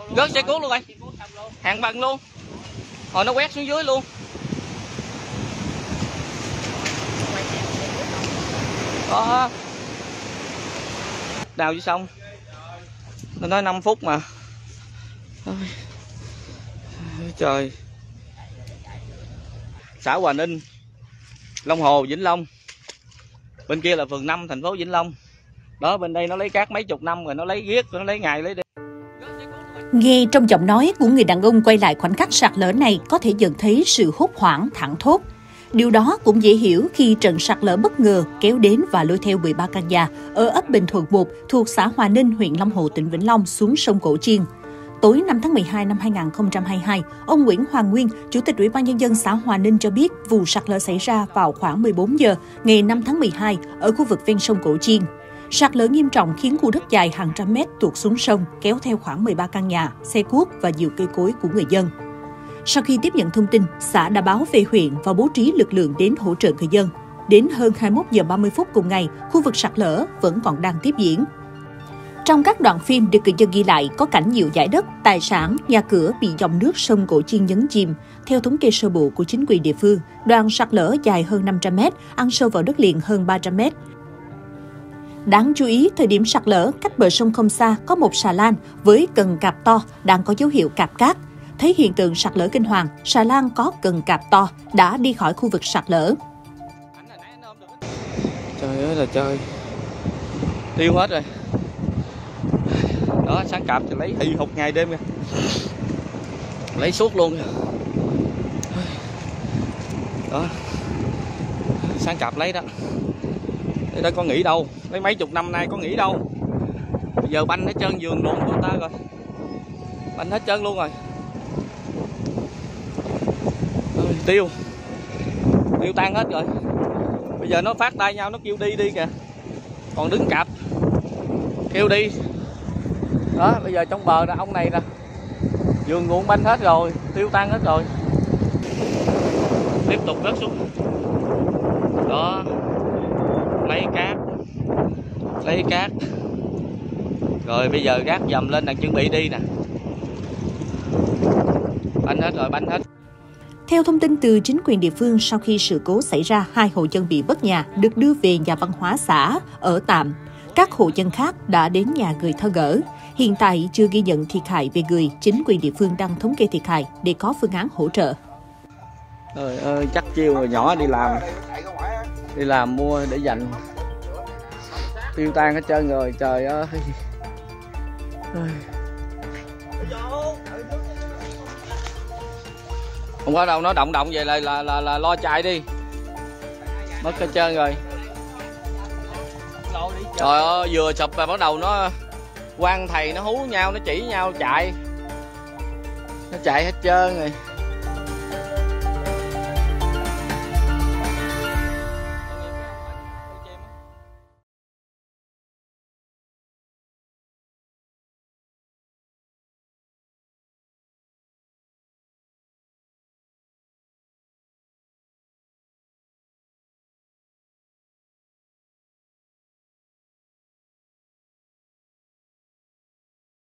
Rớt xe cuốc luôn rồi. Hàng bằng luôn. Rồi nó quét xuống dưới luôn. Đó. Đào chứ xong. Nó nói 5 phút mà. Ôi. Trời. Xã Hòa Ninh, Long Hồ, Vĩnh Long. Bên kia là phường 5 thành phố Vĩnh Long. Đó, bên đây nó lấy cát mấy chục năm rồi, nó lấy riết, nó lấy ngày lấy đêm. Nghe trong giọng nói của người đàn ông quay lại khoảnh khắc sạt lở này có thể nhận thấy sự hốt hoảng, thảng thốt. Điều đó cũng dễ hiểu khi trận sạt lở bất ngờ kéo đến và lôi theo 13 căn nhà ở ấp Bình Thuận 1 thuộc xã Hòa Ninh, huyện Long Hồ, tỉnh Vĩnh Long xuống sông Cổ Chiên. Tối 5 tháng 12 năm 2022, ông Nguyễn Hoàng Nguyên, Chủ tịch Ủy ban Nhân dân xã Hòa Ninh cho biết vụ sạt lở xảy ra vào khoảng 14 giờ ngày 5 tháng 12 ở khu vực ven sông Cổ Chiên. Sạt lở nghiêm trọng khiến khu đất dài hàng trăm mét tuột xuống sông, kéo theo khoảng 13 căn nhà, xe cuốc và nhiều cây cối của người dân. Sau khi tiếp nhận thông tin, xã đã báo về huyện và bố trí lực lượng đến hỗ trợ người dân. Đến hơn 21 giờ 30 phút cùng ngày, khu vực sạt lở vẫn còn đang tiếp diễn. Trong các đoạn phim được người dân ghi lại có cảnh nhiều dải đất, tài sản, nhà cửa bị dòng nước sông Cổ Chiên nhấn chìm. Theo thống kê sơ bộ của chính quyền địa phương, đoạn sạt lở dài hơn 500 mét, ăn sâu vào đất liền hơn 300 mét. Đáng chú ý, thời điểm sạt lở, cách bờ sông không xa có một xà lan với cần cạp to đang có dấu hiệu cạp cát. Thấy hiện tượng sạt lở kinh hoàng, xà lan có cần cạp to đã đi khỏi khu vực sạt lở. Trời ơi là trời. Tiêu hết rồi. Đó, sáng cạp thì lấy hì hục ngày đêm kìa. Lấy suốt luôn kìa. Đó. Sáng cạp lấy đó. Đây đã có nghỉ đâu, lấy mấy chục năm nay có nghỉ đâu. Bây giờ banh hết trơn vườn luôn của ta rồi. Banh hết trơn luôn rồi. Tiêu tan hết rồi. Bây giờ nó phát tay nhau, nó kêu đi kìa. Còn đứng cạp kêu đi. Đó, bây giờ trong bờ là ông này nè, vườn nguồn banh hết rồi, tiêu tan hết rồi. Tiếp tục rớt xuống. Đó, lấy cát. Rồi bây giờ gác dầm lên đang chuẩn bị đi nè. Banh hết rồi, banh hết. Theo thông tin từ chính quyền địa phương, sau khi sự cố xảy ra, 2 hộ dân bị mất nhà được đưa về nhà văn hóa xã ở tạm. Các hộ dân khác đã đến nhà người thân ở. Hiện tại chưa ghi nhận thiệt hại về người, chính quyền địa phương đang thống kê thiệt hại để có phương án hỗ trợ. Trời ơi, chắc chiêu rồi nhỏ đi làm mua để dành. Tiêu tan hết trơn rồi, trời ơi. Không có đâu, nó động vậy là lo chạy đi. Mất hết trơn rồi. Trời ơi, vừa sụp và bắt đầu nó quan thầy nó hú nhau, nó chỉ nhau chạy. Nó chạy hết trơn rồi.